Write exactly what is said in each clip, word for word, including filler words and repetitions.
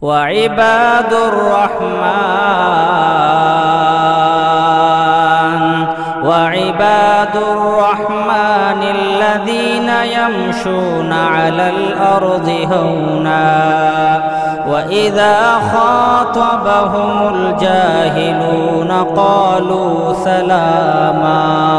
وعباد الرحمن وعباد الرحمن الذين يمشون على الأرض هونا وإذا خاطبهم الجاهلون قالوا سلاما۔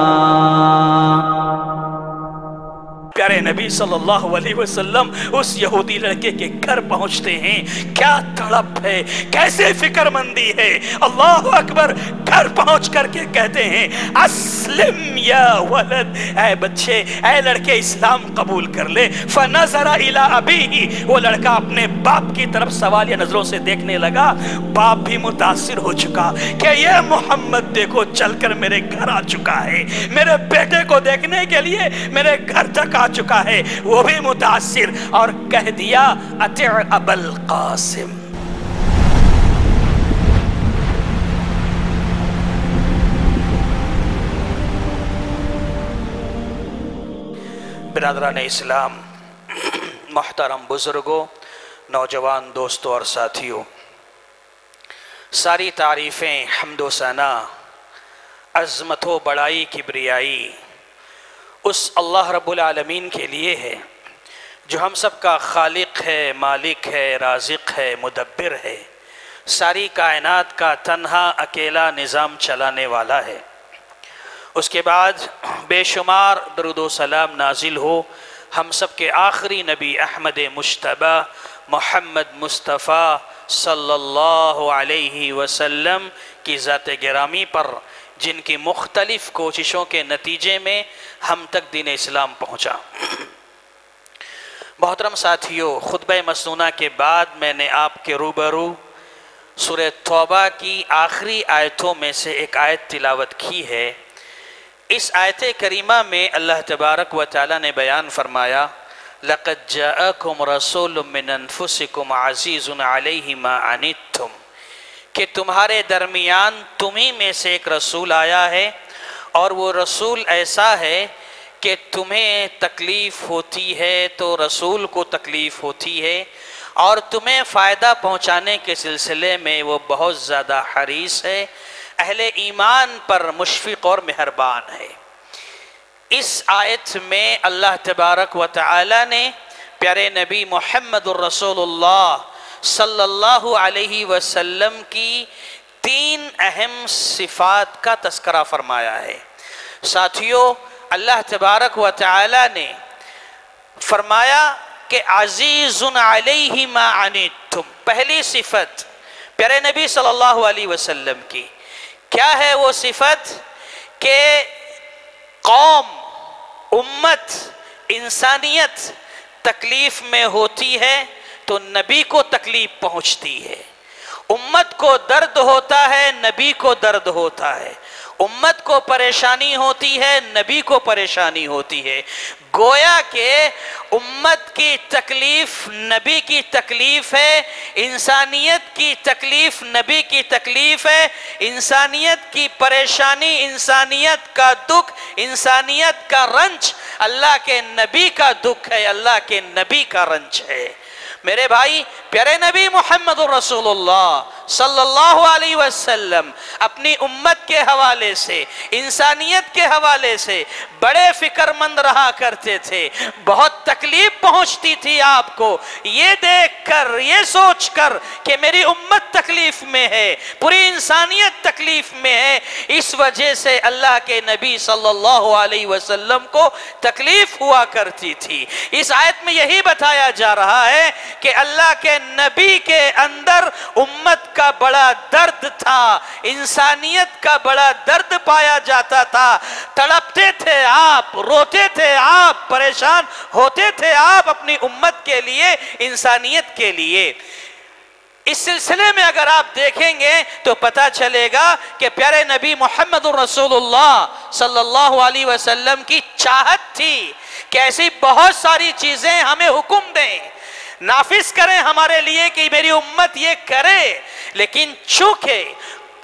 پیارے نبی صلی اللہ علیہ وسلم اس یہودی لڑکے کے گھر پہنچتے ہیں، کیا تڑپ ہے، کیسے فکر مندی ہے، اللہ اکبر۔ گھر پہنچ کر کے کہتے ہیں اسلم یا ولد، اے بچے، اے لڑکے اسلام قبول کر لے۔ فنظر الی ابیہ، وہ لڑکا اپنے باپ کی طرف سوالیہ نظروں سے دیکھنے لگا۔ باپ بھی متاثر ہو چکا کہ یہ محمد دیکھو چل کر میرے گھر آ چکا ہے، میرے بیٹے کو دیکھنے کے لیے میرے گھر تک آ چکا ہے، وہ بھی متاثر، اور کہہ دیا اطع ابا القاسم۔ برادران اسلام، محترم بزرگوں، نوجوان دوستوں اور ساتھیوں، ساری تعریفیں، حمد و ثنا، عظمت و بڑائی، کبریائی اس اللہ رب العالمین کے لیے ہے جو ہم سب کا خالق ہے، مالک ہے، رازق ہے، مدبر ہے، ساری کائنات کا تنہا اکیلا نظام چلانے والا ہے۔ اس کے بعد بے شمار درود و سلام نازل ہو ہم سب کے آخری نبی احمد مجتبی محمد مصطفیٰ صلی اللہ علیہ وسلم کی ذات گرامی پر، جن کی مختلف کوششوں کے نتیجے میں ہم تک دین اسلام پہنچا۔ محترم ساتھیوں، خطبہ مسنونہ کے بعد میں نے آپ کے روبرو سورہ توبہ کی آخری آیتوں میں سے ایک آیت تلاوت کی ہے۔ اس آیت کریمہ میں اللہ تبارک و تعالی نے بیان فرمایا لَقَدْ جَاءَكُمْ رَسُولٌ مِّنْ أَنفُسِكُمْ عَزِيزٌ عَلَيْهِ مَا عَنِتُّمْ، کہ تمہارے درمیان تمہیں میں سے ایک رسول آیا ہے، اور وہ رسول ایسا ہے کہ تمہیں تکلیف ہوتی ہے تو رسول کو تکلیف ہوتی ہے، اور تمہیں فائدہ پہنچانے کے سلسلے میں وہ بہت زیادہ حریص ہے، اہل ایمان پر مشفق اور مہربان ہے۔ اس آیت میں اللہ تبارک و تعالی نے پیارے نبی محمد الرسول اللہ صلی اللہ علیہ وسلم کی تین اہم صفات کا تذکرہ فرمایا ہے۔ ساتھیوں، اللہ تبارک و تعالی نے فرمایا کہ عزیز علیہ ما عنتم، پہلی صفت پیارے نبی صلی اللہ علیہ وسلم کی کیا ہے؟ وہ صفت کہ قوم، امت، انسانیت تکلیف میں ہوتی ہے تو نبی کو تکلیف پہنچتی ہے، امت کو درد ہوتا ہے، نبی کو درد ہوتا ہے، امت کو پریشانی ہوتی ہے، نبی کو پریشانی ہوتی ہے۔ گویا کہ امت کی تکلیف نبی کی تکلیف ہے، انسانیت کی تکلیف نبی کی تکلیف ہے، انسانیت کی پریشانی، انسانیت کا دکھ، انسانیت کا رنج اللہ کے نبی کا دکھ ہے، اللہ کے نبی کا رنج ہے۔ میرے بھائی، پیارے نبی محمد الرسول اللہ صلی اللہ علیہ وسلم اپنی امت کے حوالے سے، انسانیت کے حوالے سے بڑے فکر مند رہا کرتے تھے۔ بہت تکلیف پہنچتی تھی آپ کو یہ دیکھ کر، یہ سوچ کر کہ میری امت تکلیف میں ہے، پوری انسانیت تکلیف میں ہے، اس وجہ سے اللہ کے نبی صلی اللہ علیہ وسلم کو تکلیف ہوا کرتی تھی۔ اس آیت میں یہی بتایا جا رہا ہے کہ اللہ کے نبی کے اندر امت کا بڑا درد تھا، انسانیت کا بڑا درد پایا جاتا تھا، تڑپتے تھے آپ، روتے تھے آپ، پریشان ہوتے تھے آپ اپنی امت کے لیے، انسانیت کے لیے۔ اس سلسلے میں اگر آپ دیکھیں گے تو پتہ چلے گا کہ پیارے نبی محمد الرسول اللہ صلی اللہ علیہ وسلم کی چاہت تھی کہ ایسی بہت ساری چیزیں ہمیں حکم دیں، نافذ کریں ہمارے لیے کہ میری امت یہ کرے، لیکن چونکہ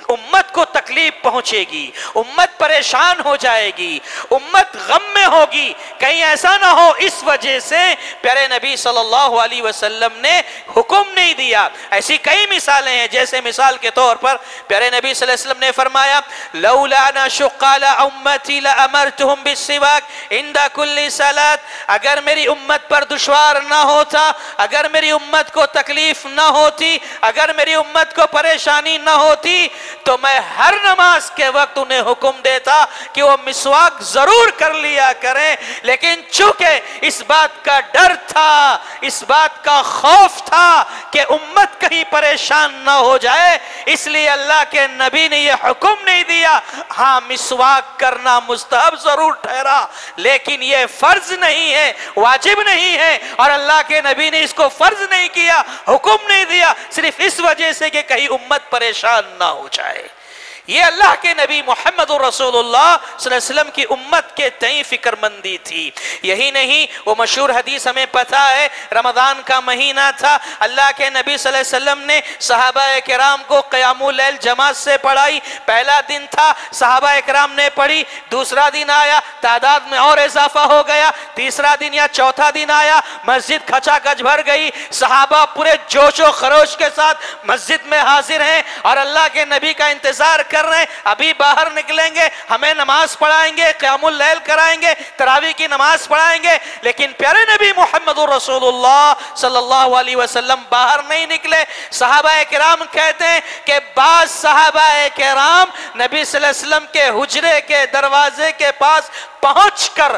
امت کو تکلیف پہنچے گی، امت پریشان ہو جائے گی، امت غم میں ہوگی، کہیں ایسا نہ ہو اس وجہ سے پیارے نبی صلی اللہ علیہ وسلم نے حکم نہیں دیا۔ ایسی کئی مثالیں ہیں، جیسے مثال کے طور پر پیارے نبی صلی اللہ علیہ وسلم نے فرمایا لولا ان اشق علی امتی لامرتهم بالسواک عند کل صلاۃ، اگر میری امت پر دشوار نہ ہوتا، اگر میری امت کو تکلیف نہ ہوتی، اگر میری امت کو پریشانی نہ ہوتی تو میں ہر نماز کے وقت انہیں حکم دیتا کہ وہ مسواک ضرور کر لیا کریں، لیکن چونکہ اس بات کا ڈر تھا، اس بات کا خوف تھا کہ امت کہیں پریشان نہ ہو جائے، اس لیے اللہ کے نبی نے یہ حکم نہیں دیا۔ ہاں مسواک کرنا مستحب ضرور ٹھہرا، لیکن یہ فرض نہیں ہے، واجب نہیں ہے، اور اللہ کے نبی نے اس کو فرض نہیں کیا، حکم نہیں دیا، صرف اس وجہ سے کہ کہیں امت پریشان نہ ہو جائے۔ یہ اللہ کے نبی محمد رسول اللہ صلی اللہ علیہ وسلم کی امت کے تئیں فکر مندی تھی۔ یہی نہیں، وہ مشہور حدیث ہمیں پتہ ہے، رمضان کا مہینہ تھا، اللہ کے نبی صلی اللہ علیہ وسلم نے صحابہ کرام کو قیام اللیل جماعت سے پڑھائی۔ پہلا دن تھا، صحابہ کرام نے پڑھی، دوسرا دن آیا، تعداد میں اور اضافہ ہو گیا، تیسرا دن یا چوتھا دن آیا، مسجد کھچا کچ بھر گئی، صحابہ پورے جوش و خروش کے ساتھ مسجد میں حاضر ہیں اور اللہ کے نبی کا انتظار کر رہے ہیں، ابھی باہر نکلیں گے، ہمیں نماز پڑھائیں گے، قیام اللیل کرائیں گے، تراویح کی نماز پڑھائیں گے، لیکن پیارے نبی محمد رسول اللہ صلی اللہ علیہ وسلم باہر نہیں نکلے۔ صحابہ کرام کہتے ہیں کہ بعض صحابہ کرام نبی صلی اللہ علیہ وسلم کے حجرے کے دروازے کے پاس پہنچ کر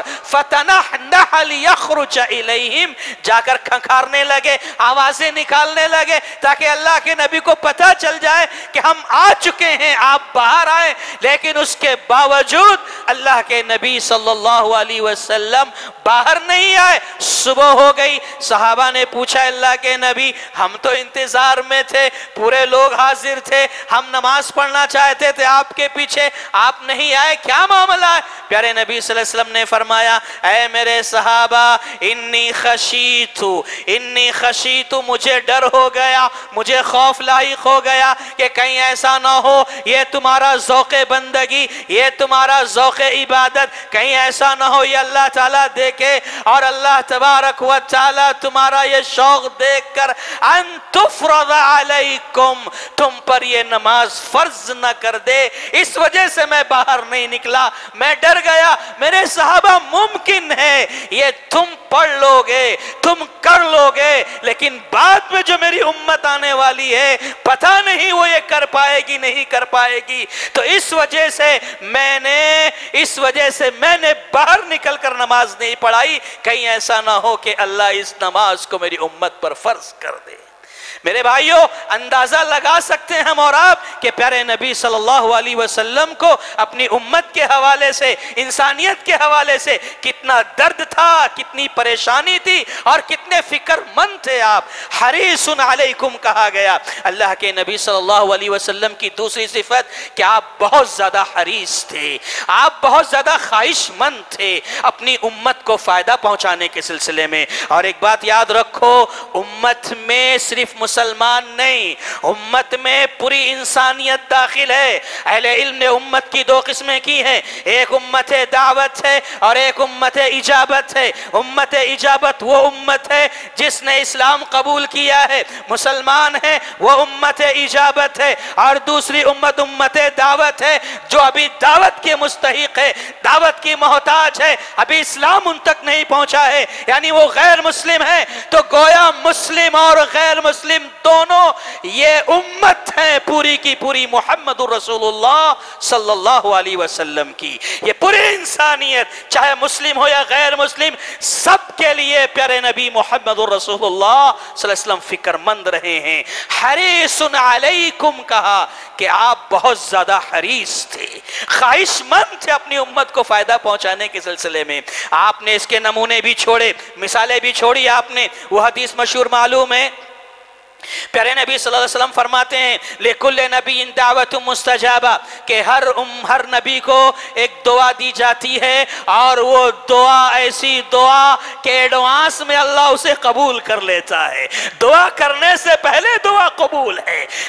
فتنحنح لیخرج الیہم، جا کر کھنکھارنے لگے، آوازیں نکالنے لگے تاکہ اللہ کے نبی کو پتہ چل جائے کہ ہم آ چکے ہیں، آپ باہر آئے، لیکن اس کے باوجود اللہ کے نبی صلی اللہ علیہ وسلم باہر نہیں آئے۔ صبح ہو گئی، صحابہ نے پوچھا اللہ کے نبی ہم تو انتظار میں تھے، پورے لوگ حاضر تھے، ہم نماز پڑھنا چاہتے تھے آپ کے پیچھے، آپ نہیں آئے، کیا معاملہ ہے؟ پیارے نبی صلی اللہ علیہ وسلم نے فرمایا اے میرے صحابہ انی خشیت انی خشیت مجھے ڈر ہو گیا، مجھے خوف لاحق ہو گیا کہ کہیں ایسا نہ ہو یہ تمہارا ذوق بندگی، یہ تمہارا ذوق عبادت کہیں ایسا نہ ہو یہ اللہ تعالیٰ دیکھے اور اللہ تبارک و تعالیٰ تمہارا یہ شوق دیکھ کر ان تفرض علیکم، تم پر یہ نماز فرض نہ کر دے، اس وجہ سے میں باہر نہیں نکلا، میں ڈر گیا۔ میرے صحابہ ممکن ہے یہ تم پڑھ لو گے، تم کر لو گے، لیکن بعد میں جو میری امت آنے والی ہے پتہ نہیں وہ یہ کر پائے گی نہیں کر پائے گی، تو اس وجہ سے میں نے اس وجہ سے میں نے باہر نکل کر نماز نہیں پڑھائی، کہیں ایسا نہ ہو کہ اللہ اس نماز کو میری امت پر فرض کر دے۔ میرے بھائیوں اندازہ لگا سکتے ہیں ہم اور آپ کہ پیارے نبی صلی اللہ علیہ وسلم کو اپنی امت کے حوالے سے، انسانیت کے حوالے سے کتنا درد تھا، کتنی پریشانی تھی اور کتنے فکر مند تھے آپ۔ حریص علیکم کہا گیا، اللہ کے نبی صلی اللہ علیہ وسلم کی دوسری صفت کہ آپ بہت زیادہ حریص تھے، آپ بہت زیادہ خواہش مند تھے اپنی امت کو فائدہ پہنچانے کے سلسلے میں۔ اور ایک بات یاد رکھو، امت میں صرف مسلمان نہیں، امت میں پوری انسانیت داخل ہے۔ اہل علم نے امت کی دو قسمیں کی ہیں، ایک امت دعوت ہے اور ایک امت اجابت ہے۔ امت اجابت وہ امت ہے جس نے اسلام قبول کیا ہے، مسلمان ہے، وہ امت اجابت ہے، اور دوسری امت امت دعوت ہے جو ابھی دعوت کے مستحق ہے، دعوت کی محتاج ہے، ابھی اسلام ان تک نہیں پہنچا ہے، یعنی وہ غیر مسلم ہے۔ تو گویا مسلم اور غیر مسلم دونوں یہ امت ہے پوری کی پوری محمد رسول اللہ صلی اللہ علیہ وسلم کی۔ یہ پوری انسانیت چاہے مسلم ہو یا غیر مسلم، سب کے لیے پیارے نبی محمد رسول اللہ صلی اللہ علیہ وسلم فکر مند رہے ہیں۔ حریص علیکم کہا کہ آپ بہت زیادہ حریص تھے، خواہش مند تھے اپنی امت کو فائدہ پہنچانے کے سلسلے میں۔ آپ نے اس کے نمونے بھی چھوڑے، مثالیں بھی چھوڑی آپ نے۔ وہ حدیث مشہور معلوم ہے، پیارے نبی صلی اللہ علیہ وسلم فرماتے ہیں لِكُلِّ نَبِيٍّ دَعْوَةٌ مُسْتَجَابَةٌ کہ ہر ام ہر نبی کو ایک دعا دی جاتی ہے، اور وہ دعا ایسی دعا کہ ایڈوانس میں اللہ اسے قبول کر لیتا ہے، دعا کرنے سے پہلے دعا قبول ہے۔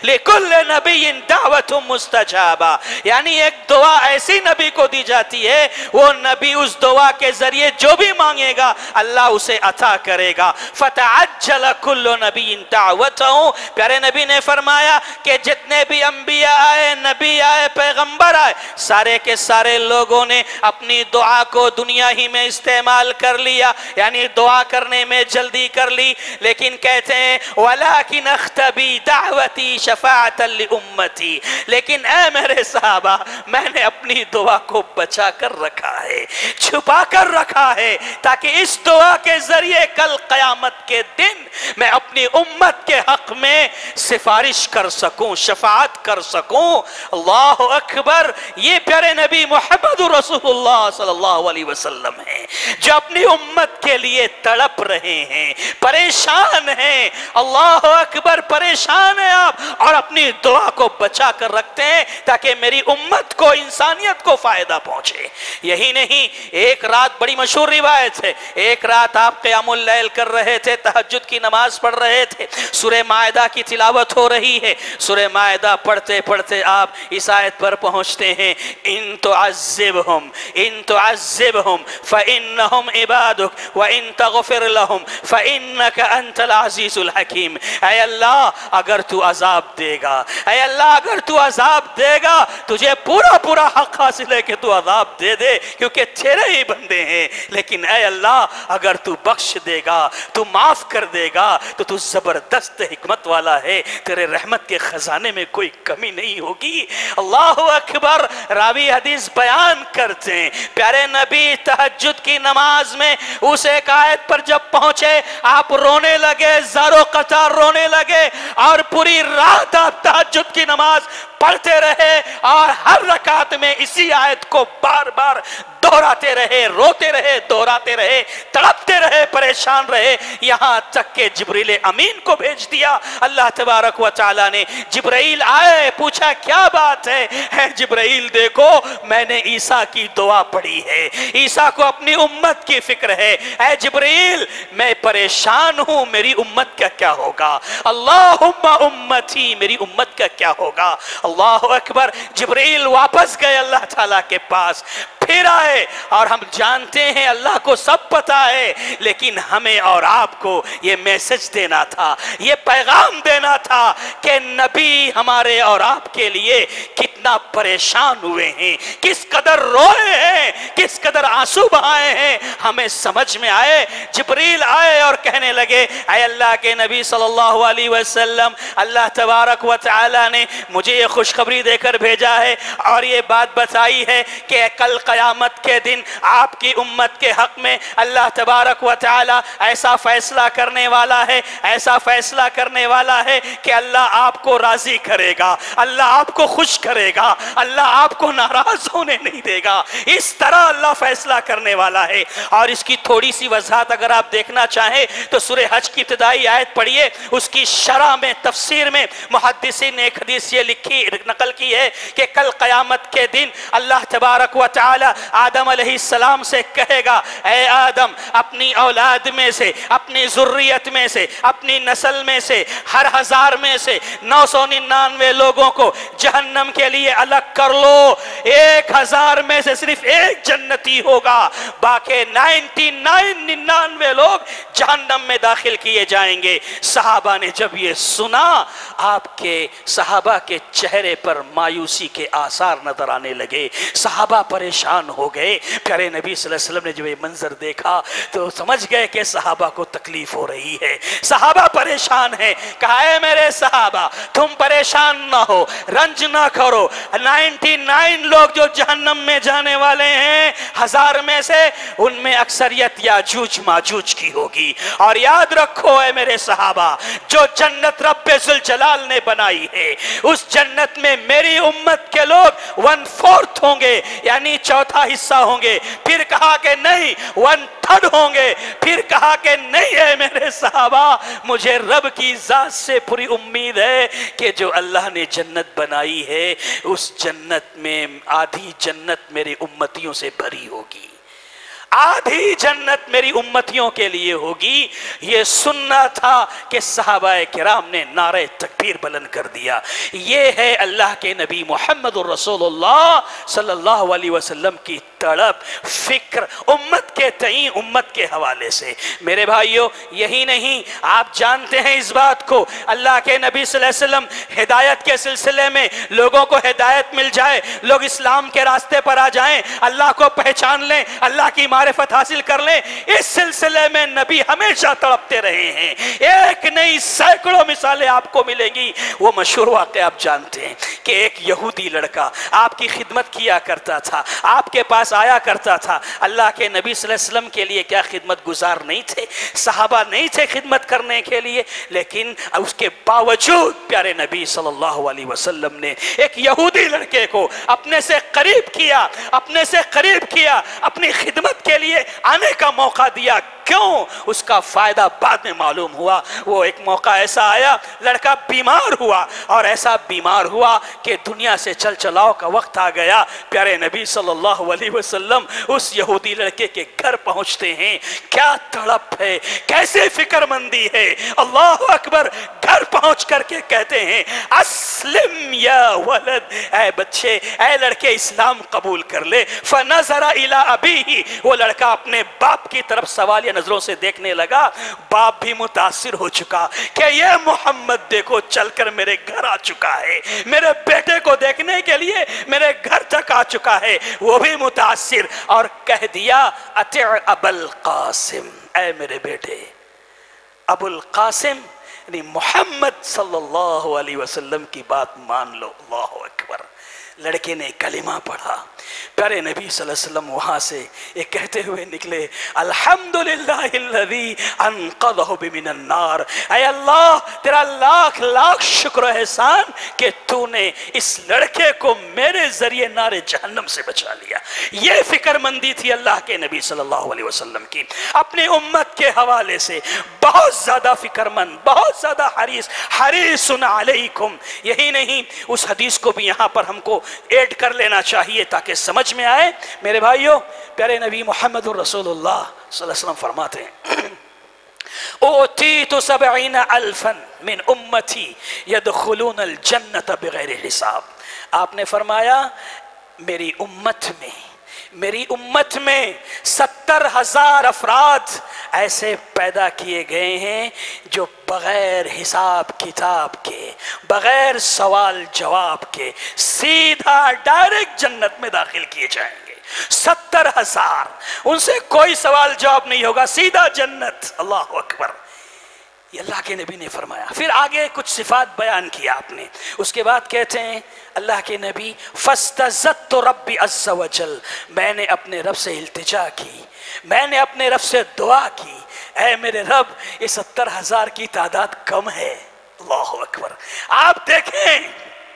लिकुल्ल नबिय्यिन दावतुम मुस्तजाबा, यानी एक दुआ ऐसी नबी को दी जाती है, वो नबी उस दुआ के जरिए जो भी मांगेगा अल्लाह उसे अता करेगा। फतअज्जल कुल्लु नबिय्यिन दावतहु, प्यारे नबी ने फरमाया कि जितने भी अंबिया आए, नबी आए, पैगंबर आए, सारे के सारे लोगों ने अपनी दुआ को दुनिया ही में इस्तेमाल कर लिया, यानी दुआ करने में जल्दी कर ली। लेकिन कहते हैं वलाकिन अख्तबी दावती शफाअतन लि उम्मती, लेकिन ऐ मेरे सहाबा, मैंने अपनी दुआ को बचा कर रखा है, छुपा कर रखा है, ताकि इस दुआ के जरिए कल क़यामत के दिन मैं अपनी उम्मत के हक में सिफारिश कर सकूं, शफाअत कर सकूं। अल्लाह अकबर। ये प्यारे नबी मोहम्मद रसूलुल्लाह सल्लल्लाहु अलैहि वसल्लम हैं, जो अपनी उम्मत के लिए तड़प रहे हैं, परेशान हैं। अल्लाह अकबर, परेशान है आप, और अपनी दुआ को बचा कर रखते हैं ताकि मेरी उम्मत को, इंसानियत को फायदा पहुंचे। यही नहीं, एक रात, बड़ी मशहूर रिवायत है, एक रात आप क़यामुल लैल कर रहे थे, तहज्जुद की नमाज पढ़ रहे थे, सूरह माइदा की तिलावत हो रही है। सूरह माइदा पढ़ते पढ़ते आप इस आयत पर पहुंचते हैं, इन तुअज़्ज़िबहुम इन तुअज़्ज़िबहुम फ़इन्नहुम इबादुक व इन तग़फ़िर लहुम फ़इन्नका अंतल अज़ीज़ुल हकीम। ऐ अल्लाह, अगर तू अजाब देगा, ऐ अल्लाह अगर तू अजाब देगा, तुझे पूरा पूरा हक हासिल है कि तू अजाब दे दे, क्योंकि तेरे ही बंदे हैं। लेकिन ऐ अल्लाह, अगर तू बख्श देगा, तू माफ कर देगा, तो तू जबरदस्त हिकमत वाला है, तेरे रहमत के खजाने में कोई कमी नहीं होगी। अल्लाहु अकबर। रावी हदीस बयान करते हैं, प्यारे नबी तहज्जुद की नमाज में उस एक आयत पर जब पहुंचे, आप रोने लगे, ज़ारो कतार रोने लगे, और पूरी रात आप तहज्जुद की नमाज पढ़ते रहे, और हर रकात में इसी आयत को बार बार दोहराते रहे, रोते रहे, दोहराते रहे, तड़पते रहे, परेशान रहे, यहां तक के जिब्रील अमीन को भेज दिया अल्लाह तबारक व तआला ने। जिब्राइल आए, पूछा क्या बात है? है जिब्राइल, देखो मैंने ईसा की दुआ पढ़ी है, ईसा को अपनी उम्मत की फिक्र है। ऐ जिब्राइल, मैं परेशान हूं, मेरी उम्मत का क्या होगा? अल्लाहुम्मा उम्मती, मेरी उम्मत का क्या होगा? अल्लाहु अकबर। जिब्राइल वापस गए अल्लाह ताला के पास, फिर आए, और हम जानते हैं अल्लाह को सब पता है, लेकिन हमें और आपको ये मैसेज देना था, ये पैगाम देना था कि नबी हमारे और आपके लिए कितना परेशान हुए हैं, किस कदर रोए हैं, किस कदर आंसू बहाए हैं, हमें समझ में आए। जिब्रील आए और कहने लगे, ऐ अल्लाह के नबी सल्लल्लाहु अलैहि वसल्लम, अल्लाह तबारक व तआला ने मुझे ये खुशखबरी देकर भेजा है और ये बात बताई है कि कल क़यामत के दिन आपकी उम्मत के हक में अल्लाह तबारक व तआला ऐसा फैसला करने वाला है, ऐसा फैसला करने वाला है कि अल्लाह आपको राजी करेगा, अल्लाह आपको खुश करेगा, अल्लाह आपको नाराज होने नहीं देगा। इस तरह अल्लाह फैसला करने वाला है। और इसकी थोड़ी सी वजाहत अगर आप देखना चाहें तो सूरह हज की इब्तिदाई आयत पढ़िए, उसकी शरह में, तफसीर में मुहद्दिसीन ने एक हदीस ये लिखी, नकल की है कि कल क़यामत के दिन अल्लाह तबारक व तआला आदम अलैहिस्सलाम से कहेगा, ऐ आदम, अपनी औलाद में से, अपनी ज़ुर्रियत में से, अपनी नस्ल में से हर हजार में से नौ सौ निन्यानवे लोगों को जहन्नम के लिए अलग कर लो, एक हजार में से सिर्फ एक जन्नती होगा, बाकी नाइन्टी नाइन निन्यानवे लोग जहन्नम में दाखिल किए जाएंगे। सहाबा ने जब ये सुना, आपके सहाबा के चेहरे पर मायूसी के आसार नजर आने लगे, सहाबा परेशान हो गए। प्यारे नबी सल्लल्लाहु अलैहि वसल्लम ने जब ये मंजर देखा तो समझ गए कि सहाबा को तकलीफ हो रही है, सहाबा परेशान है। कहा, है मेरे सहाबा, तुम परेशान ना हो, रंज ना करो, निन्यानवे लोग जो जहन्नम में जाने वाले हैं, हजार में से उनमें अक्सरियत याजूज माजूज की होगी। और याद रखो है मेरे सहाबा, जो जन्नत रब्बे जुल जलाल ने बनाई है, उस जन्नत में मेरी उम्मत के लोग वन फोर्थ होंगे, यानी चौथा हिस्सा होंगे। फिर कहा कि नहीं, वन थर्ड होंगे। फिर कहा कि नहीं है मेरे सहाबा, मुझे रब की जात से पूरी उम्मीद है कि जो अल्लाह ने जन्नत बनाई है, उस जन्नत में आधी जन्नत मेरे उम्मतियों से भरी होगी, आधी जन्नत मेरी उम्मतियों के लिए होगी। ये सुनना था कि सहाबा किराम ने नारे तकबीर बुलंद कर दिया। ये है अल्लाह के नबी मोहम्मद रसूलुल्लाह सल्लल्लाहु अलैहि वसल्लम की तड़प, फिक्र उम्मत के तई, उम्मत के हवाले से। मेरे भाइयों, यही नहीं, आप जानते हैं इस बात को, अल्लाह के नबी सल्लल्लाहु अलैहि वसल्लम हिदायत के सिलसिले में लोगों को हिदायत मिल जाए, लोग इस्लाम के रास्ते पर आ जाएं, अल्लाह को पहचान लें, अल्लाह की मारिफत हासिल कर लें, इस सिलसिले में नबी हमेशा तड़पते रहे हैं। एक नहीं सैकड़ों मिसालें आपको मिलेंगी। वो मशहूर वाक़या आप जानते हैं कि एक यहूदी लड़का आपकी खिदमत किया करता था, आपके पास आया करता था। अल्लाह के नबी सल्लल्लाहु अलैहि वसल्लम के लिए क्या खिदमत गुजार नहीं थे, सहाबा नहीं थे खिदमत करने के लिए, लेकिन उसके बावजूद प्यारे नबी सल्लल्लाहु अलैहि वसल्लम ने एक यहूदी लड़के को अपने से करीब किया, अपने से करीब किया, अपनी खिदमत के लिए आने का मौका दिया। क्यों? उसका फायदा बाद में मालूम हुआ। वो एक मौका ऐसा आया, लड़का बीमार हुआ और ऐसा बीमार हुआ कि दुनिया से चल चलाओ का वक्त आ गया। प्यारे नबी सल्लल्लाहु अलैहि वसल्लम उस यहूदी लड़के के घर पहुंचते हैं। क्या तड़प है, कैसे फिक्रमंदी है। अल्लाह अकबर। घर पहुंच करके कहते हैं, अस्लिम या वलद, ऐ बच्चे, ऐ लड़के, इस्लाम कबूल कर ले। फनज़रा इला अबीही, वो लड़का अपने बाप की तरफ सवालिया नजरों से देखने लगा। बाप भी मुतासिर हो चुका कि ये मोहम्मद देखो चलकर मेरे घर आ चुका है, मेरे बेटे को देखने के लिए मेरे घर तक आ चुका है। वो भी मुतासिर और कह दिया, अति अबुल कासिम, ऐ मेरे बेटे अबुल कासिम, यानी मोहम्मद सल्लल्लाहु अलैहि वसल्लम की बात मान लो। अल्लाहु अकबर। लड़के ने कलिमा पढ़ा। प्यारे नबी सल्लल्लाहु अलैहि वसल्लम वहां से ये कहते हुए निकले, अल्हम्दुलिल्लाहिल्लज़ी अनक़ज़हु बिमिनन नार, ऐ अल्लाह तेरा लाख लाख शुक्र एहसान कि तूने इस लड़के को मेरे जरिए नारे जहन्नम से बचा लिया। ये फिक्रमंदी थी अल्लाह के नबी सल्लल्लाहु अलैहि वसल्लम की, अपनी उम्मत के हवाले से बहुत ज्यादा फिक्रमंद, बहुत ज्यादा हरीस, हरीसुन अलैकुम। यही नहीं, उस हदीस को भी यहाँ पर हमको ऐड कर लेना चाहिए ताकि समझ में आए। मेरे भाइयों, प्यारे नबी मोहम्मद रसूलुल्लाह सल्लल्लाहु अलैहि वसल्लम फरमाते हैं, ओतीतु सबईन अल्फन मिन उम्मती यदखुलून अल जन्नत बिगैर हिसाब। आपने फरमाया, मेरी उम्मत में मेरी उम्मत में सत्तर हजार अफराद ऐसे पैदा किए गए हैं जो बगैर हिसाब किताब के, बगैर सवाल जवाब के सीधा डायरेक्ट जन्नत में दाखिल किए जाएंगे। सत्तर हजार, उनसे कोई सवाल जवाब नहीं होगा, सीधा जन्नत। अल्लाह अकबर। ये अल्लाह के नबी ने फरमाया। फिर आगे कुछ सिफात बयान किया आपने। उसके बाद कहते हैं अल्लाह के नबी, फस्तज़त्तु रब्बी अज़्ज़ा वजल, मैंने अपने रब से इल्तिजा की, मैंने अपने रब से दुआ की, ऐ मेरे रब, ये सत्तर हजार की तादाद कम है। अल्लाह अकबर। आप देखें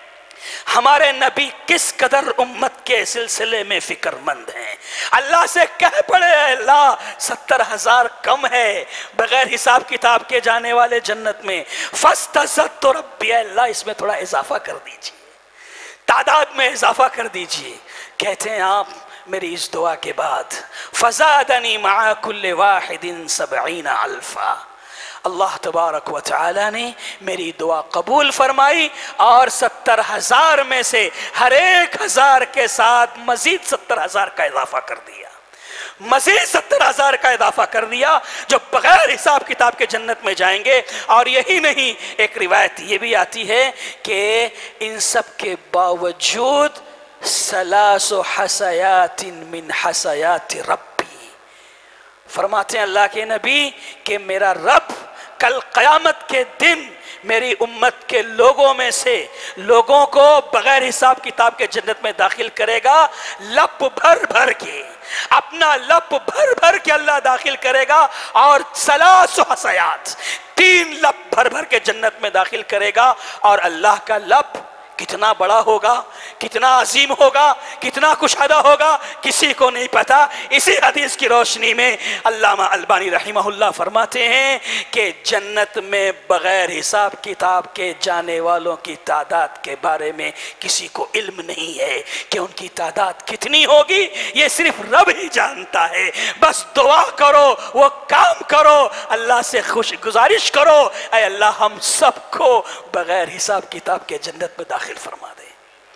हमारे नबी किस कदर उम्मत के सिलसिले में फिक्रमंद हैं। अल्लाह से कह पड़े, अल्लाह सत्तर हजार कम है बगैर हिसाब किताब के जाने वाले जन्नत में। फस्तज़त्तु रब्बी, अल्लाह इसमें थोड़ा इजाफा कर दीजिए, तादाद में इजाफा कर दीजिए। कहते हैं आप मेरी इस दुआ के बाद, फज़ादनी मआ कुल्लि वाहिदिन सबईन अल्फा, अल्लाह तबारक व तआला ने मेरी दुआ कबूल फरमाई और सत्तर हजार में से हर एक हजार के साथ मजीद सत्तर हजार का इजाफा कर दिया, मजीद सत्तर हजार का इजाफा कर दिया जो बगैर हिसाब किताब के जन्नत में जाएंगे। और यही नहीं, एक रिवायत ये भी आती है कि इन सब के बावजूद सलासो हसयातिन मिन हसयाति रब्बी, फरमाते हैं अल्लाह के नबी कि मेरा रब कल क़यामत के दिन मेरी उम्मत के लोगों में से लोगों को बगैर हिसाब किताब के जन्नत में दाखिल करेगा। लप भर भर के, अपना लप भर भर के अल्लाह दाखिल करेगा और सलासो हसयात, तीन लप भर भर के जन्नत में दाखिल करेगा। और अल्लाह का लप کتنا بڑا ہوگا، کتنا عظیم ہوگا، کتنا کشادہ ہوگا، کسی کو نہیں پتا۔ اسی حدیث کی روشنی میں علامہ البانی رحمہ اللہ فرماتے ہیں کہ جنت میں بغیر حساب کتاب کے جانے والوں کی تعداد کے بارے میں کسی کو علم نہیں ہے کہ ان کی تعداد کتنی ہوگی، یہ صرف رب ہی جانتا ہے۔ بس دعا کرو، وہ کام کرو، اللہ سے خوش گزارش کرو، اے اللہ ہم سب کو بغیر حساب کتاب کے جنت میں داخل فرما دے۔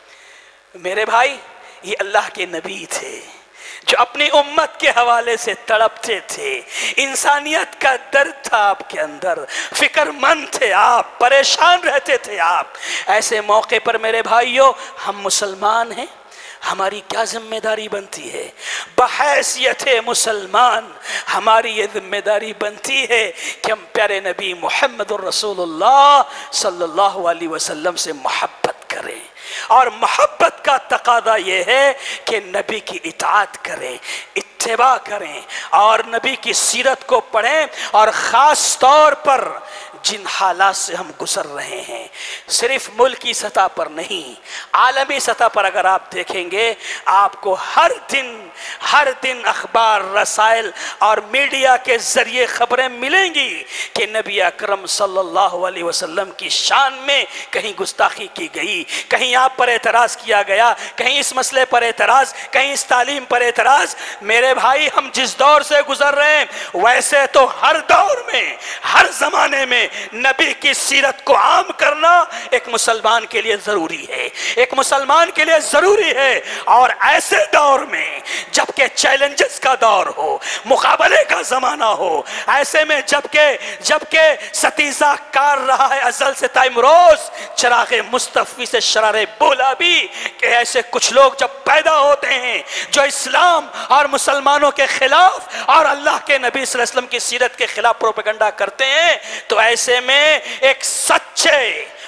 میرے بھائی، یہ اللہ کے نبی تھے جو اپنی امت کے حوالے سے تڑپتے تھے، انسانیت کا درد تھا آپ کے اندر، فکر مند تھے آپ، پریشان رہتے تھے آپ۔ ایسے موقع پر میرے بھائیوں، ہم مسلمان ہیں، ہماری کیا ذمہ داری بنتی ہے؟ بحیثیت مسلمان ہماری یہ ذمہ داری بنتی ہے کہ ہم پیارے نبی محمد الرسول اللہ صلی اللہ علیہ وسلم سے محبت کریں، اور محبت کا تقاضا یہ ہے کہ نبی کی اطاعت کریں، اتباع کریں، اور نبی کی سیرت کو پڑھیں، اور خاص طور پر جن حالات سے ہم گزر رہے ہیں، صرف ملکی سطح پر نہیں، عالمی سطح پر اگر آپ دیکھیں گے، آپ کو ہر دن ہر دن اخبار، رسائل اور میڈیا کے ذریعے خبریں ملیں گی کہ نبی اکرم صلی اللہ علیہ وسلم کی شان میں کہیں گستاخی کی گئی، کہیں آپ پر اعتراض کیا گیا، کہیں اس مسئلے پر اعتراض، کہیں اس تعلیم پر اعتراض۔ میرے بھائی، ہم جس دور سے گزر رہے ہیں ویسے تو ہر دور میں، ہر زمانے میں نبی کی سیرت کو عام کرنا ایک مسلمان کے لیے ضروری ہے، ایک مسلمان کے لیے ضروری ہے۔ اور ایسے دور میں جبکہ چیلنجز کا دور ہو، مقابلے کا زمانہ ہو، ایسے میں جبکہ جبکہ ستیزہ کار رہا ہے ازل سے تا امروز چراغ مصطفی سے شرار بولا بھی، کہ ایسے کچھ لوگ جب پیدا ہوتے ہیں جو اسلام اور مسلمانوں کے خلاف اور اللہ کے نبی صلی اللہ علیہ وسلم کی سیرت کے خلاف پروپیگنڈا کرتے ہیں، تو ایسے میں ایک سچے،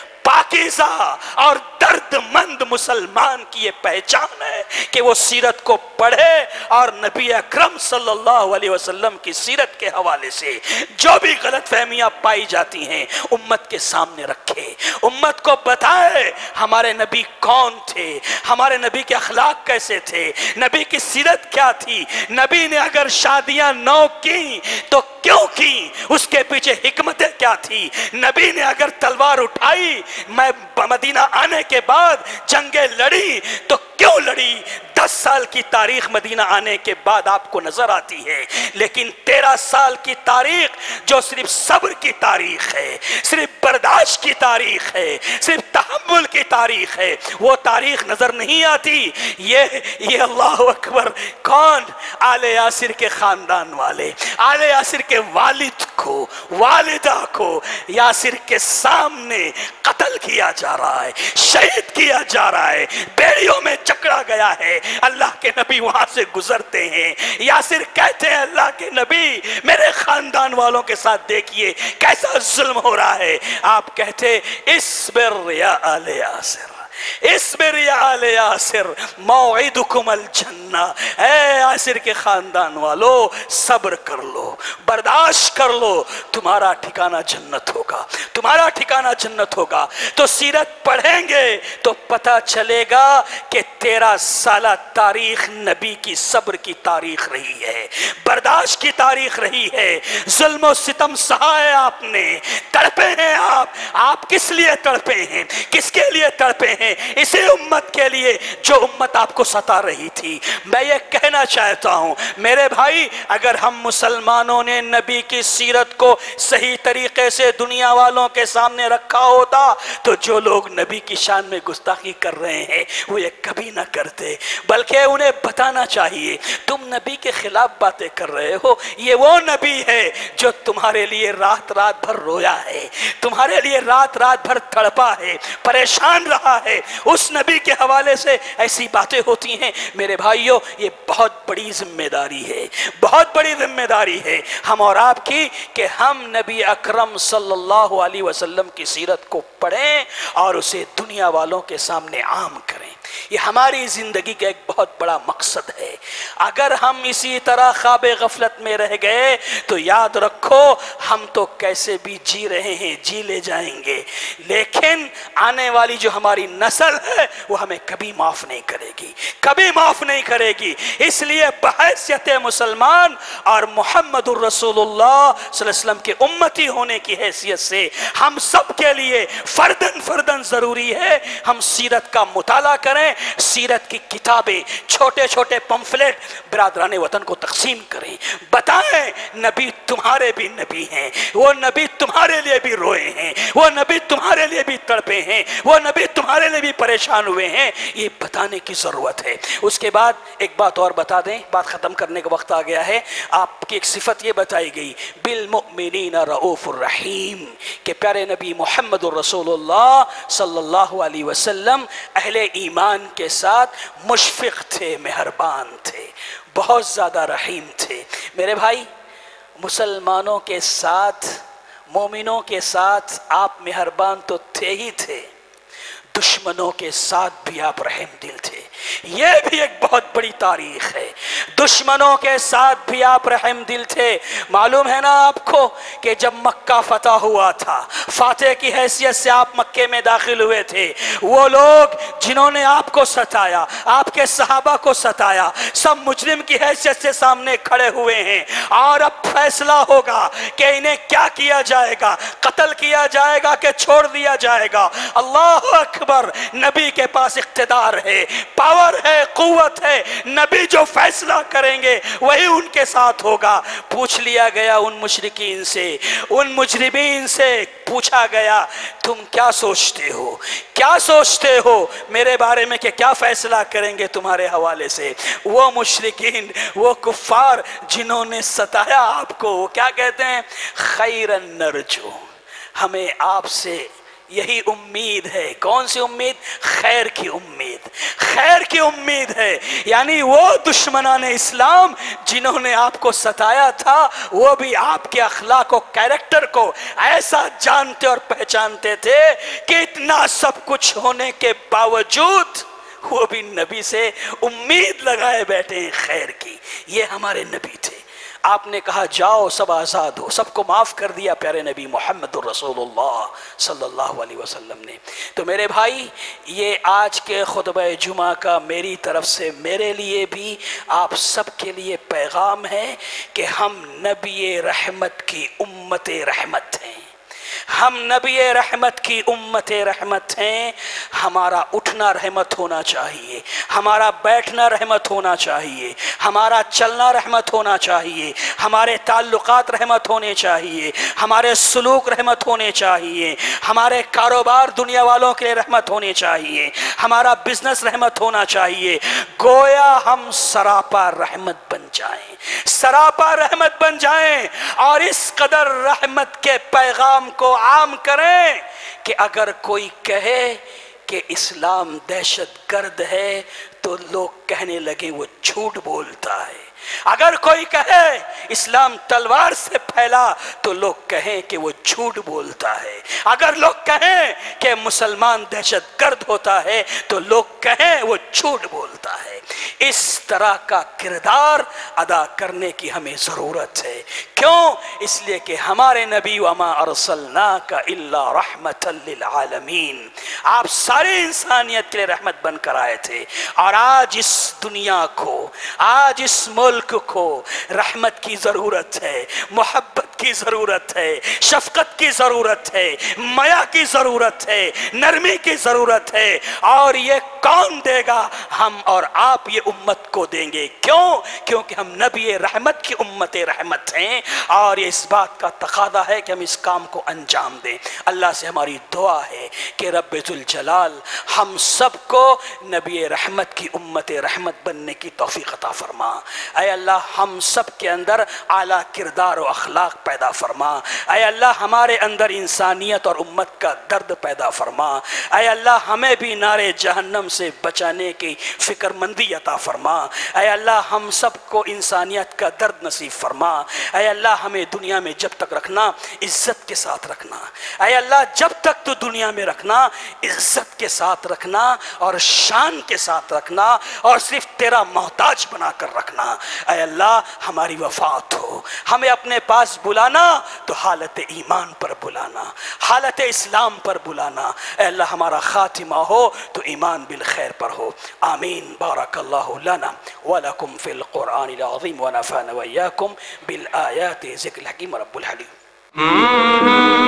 پاکیزہ اور درد مند مسلمان کی یہ پہچان ہے کہ وہ سیرت کو پڑھے اور نبی اکرم صلی اللہ علیہ وسلم کی سیرت کے حوالے سے جو بھی غلط فہمیاں پائی جاتی ہیں امت کے سامنے رکھے، امت کو بتائے ہمارے نبی کون تھے، ہمارے نبی کے اخلاق کیسے تھے، نبی کی سیرت کیا تھی، نبی نے اگر شادیاں نو کی تو کیوں کی، اس کے پیچھے حکمتیں کیا تھی، نبی نے اگر تلوار اٹھائی میں مدینہ آنے کے بعد جنگیں لڑی تو کیوں لڑی، دس سال کی تاریخ مدینہ آنے کے بعد آپ کو نظر آتی ہے، لیکن تیرہ سال کی تاریخ جو صرف صبر کی تاریخ ہے، صرف برداشت کی تاریخ ہے، صرف تحمل کی تاریخ ہے، وہ تاریخ نظر نہیں آتی۔ یہ یہ اللہ اکبر، کون؟ آل یاسر کے خاندان والے، آل یاسر کے والد کو، والدہ کو یاسر کے سامنے قتل کیا جا رہا ہے، شہید کیا جا رہا ہے، بیڑیوں میں چکڑا گیا ہے، اللہ کے نبی وہاں سے گزرتے ہیں، یاسر کہتے ہیں اللہ کے نبی میرے خاندان والوں کے ساتھ دیکھیے کیسا ظلم ہو رہا ہے، آپ کہتے اصبر یا آل یاسر، اصبر یا آل یاسر موعدکم الجنہ، اے یاسر کے خاندان والو صبر کر لو، برداشت کر لو، تمہارا ٹھکانہ جنت ہوگا، تمہارا ٹھکانہ جنت ہوگا۔ تو سیرت پڑھیں گے تو پتہ چلے گا کہ تیرہ سالہ تاریخ نبی کی صبر کی تاریخ رہی ہے، برداشت کی تاریخ رہی ہے، ظلم و ستم سہا ہے آپ نے، تڑپے ہیں آپ، آپ کس لیے تڑپے ہیں، کس کے لیے تڑپے ہیں؟ اسی امت کے لیے جو امت آپ کو ستا رہی تھی۔ میں یہ کہنا چاہتا ہوں میرے بھائی، اگر ہم مسلمانوں نے نبی کی سیرت کو صحیح طریقے سے دنیا والوں کے سامنے رکھا ہوتا تو جو لوگ نبی کی شان میں گستاخی کر رہے ہیں وہ یہ کبھی نہ کرتے، بلکہ انہیں بتانا چاہیے تم نبی کے خلاف باتیں کر رہے ہو، یہ وہ نبی ہے جو تمہارے لیے رات رات بھر رویا ہے، تمہارے لیے رات رات بھر تڑپا ہے، پریشان رہا ہے، اس نبی کے حوالے سے ایسی باتیں ہوتی ہیں۔ میرے بھائیوں، یہ بہت بڑی ذمہ داری ہے، بہت بڑی ذمہ داری ہے ہم اور آپ کی کہ ہم نبی اکرم صلی اللہ علیہ وسلم کی سیرت کو پڑھیں اور اسے دنیا والوں کے سامنے عام کریں۔ یہ ہماری زندگی کا ایک بہت بڑا مقصد ہے۔ اگر ہم اسی طرح خواب غفلت میں رہ گئے تو یاد رکھو ہم تو کیسے بھی جی رہے ہیں، جی لے جائیں گے، لیکن آنے والی جو ہماری نسل ہے وہ ہمیں کبھی معاف نہیں کرے گی، کبھی معاف نہیں کرے گی۔ اس لیے بحیثیت مسلمان اور محمد الرسول اللہ صلی اللہ علیہ وسلم کے امتی ہونے کی حیثیت سے ہم سب کے لیے فردن فردن ضروری ہے ہم سیرت کا مطالعہ کریں، سیرت کی کتابیں، چھوٹے چھوٹے پمفلٹ برادران وطن کو تقسیم کریں، بتائیں نبی تمہارے بھی نبی ہیں، وہ نبی تمہارے لیے بھی روئے ہیں، وہ نبی تمہارے لیے بھی تڑپے ہیں، وہ نبی تمہارے لیے بھی پریشان ہوئے ہیں، یہ بتانے کی ضرورت ہے۔ اس کے بعد ایک بات اور بتا دیں، بات ختم کرنے کا وقت آ گیا ہے۔ آپ کی ایک صفت یہ بتائی گئی بالمؤمنین رؤوف الرحیم، کہ پیارے نبی محمد الرسول اللہ صلی اللہ علیہ وسلم اہل ایمان کے ساتھ مشفق تھے، مہربان تھے، بہت زیادہ رحیم تھے۔ میرے بھائی، مسلمانوں کے ساتھ، مومنوں کے ساتھ آپ مہربان تو تھے ہی تھے، دشمنوں کے ساتھ بھی آپ رحم دل تھے۔ یہ بھی ایک بہت بڑی تاریخ ہے، دشمنوں کے ساتھ بھی آپ رحم دل تھے۔ معلوم ہے نا آپ کو کہ جب مکہ فتح ہوا تھا، فاتح کی حیثیت سے آپ مکے میں داخل ہوئے تھے، وہ لوگ جنہوں نے آپ کو ستایا، آپ کے صحابہ کو ستایا، سب مجرم کی حیثیت سے سامنے کھڑے ہوئے ہیں، اور اب فیصلہ ہوگا کہ انہیں کیا کیا جائے گا، قتل کیا جائے گا کہ چھوڑ دیا جائے گا۔ اللہ اکبر، نبی کے پاس اقتدار ہے، پاور ہے، قوت ہے، نبی جو فیصلہ کریں گے وہی ان کے ساتھ ہوگا۔ پوچھ لیا گیا ان مشرکین سے، ان مجرمین سے پوچھا گیا تم کیا سوچتے ہو، کیا سوچتے ہو میرے بارے میں کہ کیا فیصلہ کریں گے تمہارے حوالے سے؟ وہ مشرکین، وہ کفار جنہوں نے ستایا آپ کو، وہ کیا کہتے ہیں؟ خیرن نرجو، ہمیں آپ سے یہی امید ہے۔ کون سی امید؟ خیر کی امید، خیر کی امید ہے۔ یعنی وہ دشمنان اسلام جنہوں نے آپ کو ستایا تھا، وہ بھی آپ کے اخلاق و کیریکٹر کو ایسا جانتے اور پہچانتے تھے کہ اتنا سب کچھ ہونے کے باوجود وہ بھی نبی سے امید لگائے بیٹھے ہیں خیر کی۔ یہ ہمارے نبی تھے۔ آپ نے کہا جاؤ سب آزاد ہو، سب کو معاف کر دیا پیارے نبی محمد الرسول اللہ صلی اللہ علیہ وسلم نے۔ تو میرے بھائی، یہ آج کے خطبہ جمعہ کا میری طرف سے میرے لیے بھی آپ سب کے لیے پیغام ہے کہ ہم نبی رحمت کی امت رحمت ہیں، ہم نبی رحمت کی امت رحمت ہیں۔ ہمارا اٹھنا رحمت ہونا چاہیے، ہمارا بیٹھنا رحمت ہونا چاہیے، ہمارا چلنا رحمت ہونا چاہیے، ہمارے تعلقات رحمت ہونے چاہیے، ہمارے سلوک رحمت ہونے چاہیے، ہمارے کاروبار دنیا والوں کے لیے رحمت ہونے چاہیے، ہمارا بزنس رحمت ہونا چاہیے۔ گویا ہم سراپا رحمت بن جائیں، سراپا رحمت بن جائیں، اور اس قدر رحمت کے پیغام کو عام کریں کہ اگر کوئی کہے کہ اسلام دہشت گرد ہے تو لوگ کہنے لگے وہ جھوٹ بولتا ہے۔ اگر کوئی کہے اسلام تلوار سے پھیلا تو لوگ کہیں کہ وہ جھوٹ بولتا ہے۔ اگر لوگ کہیں کہ مسلمان دہشت گرد ہوتا ہے تو لوگ کہیں وہ جھوٹ بولتا ہے۔ اس طرح کا کردار ادا کرنے کی ہمیں ضرورت ہے۔ کیوں؟ اس لیے کہ ہمارے نبی وما ارسلناک الا رحمتا للعالمین، آپ سارے انسانیت کے لیے رحمت بن کر آئے تھے، اور آج اس دنیا کو، آج اس ملک کو رحمت کی ضرورت ہے، محبت کی ضرورت ہے، شفقت کی ضرورت ہے، میا کی ضرورت ہے، نرمی کی ضرورت ہے، اور یہ کون دے گا؟ ہم اور آپ یہ امت کو دیں گے۔ کیوں؟ کیونکہ ہم نبی رحمت کی امت رحمت ہیں، اور یہ اس بات کا تقاضا ہے کہ ہم اس کام کو انجام دیں۔ اللہ سے ہماری دعا ہے کہ رب ذوالجلال ہم سب کو نبی رحمت کی امت رحمت بننے کی توفیق عطا فرما۔ اے اللہ، ہم سب کے اندر اعلیٰ کردار و اخلاق پیدا پیدا فرما، اے اللہ ہمارے اندر انسانیت اور امت کا درد پیدا فرما، اے اللہ ہمیں بھی نار جہنم سے بچانے کی فکر مندی عطا فرما، اے اللہ ہم سب کو انسانیت کا درد نصیب فرما، اے اللہ ہمیں دنیا میں جب تک رکھنا عزت کے ساتھ رکھنا، اے اللہ جب تک تو دنیا میں رکھنا عزت کے ساتھ رکھنا اور شان کے ساتھ رکھنا اور صرف تیرا محتاج بنا کر رکھنا، اے اللہ ہماری وفات ہو ہمیں اپنے پاس بلانا تو حالت ایمان پر بلانا، حالت اسلام پر بلانا، اے اللہ ہمارا خاتمہ ہو تو ایمان بالخیر پر ہو، آمین۔ بارک اللہ لنا ولکم فی القرآن العظیم ونفعنا وإیاکم بالآیات ذکر الحکیم رب الحلیم۔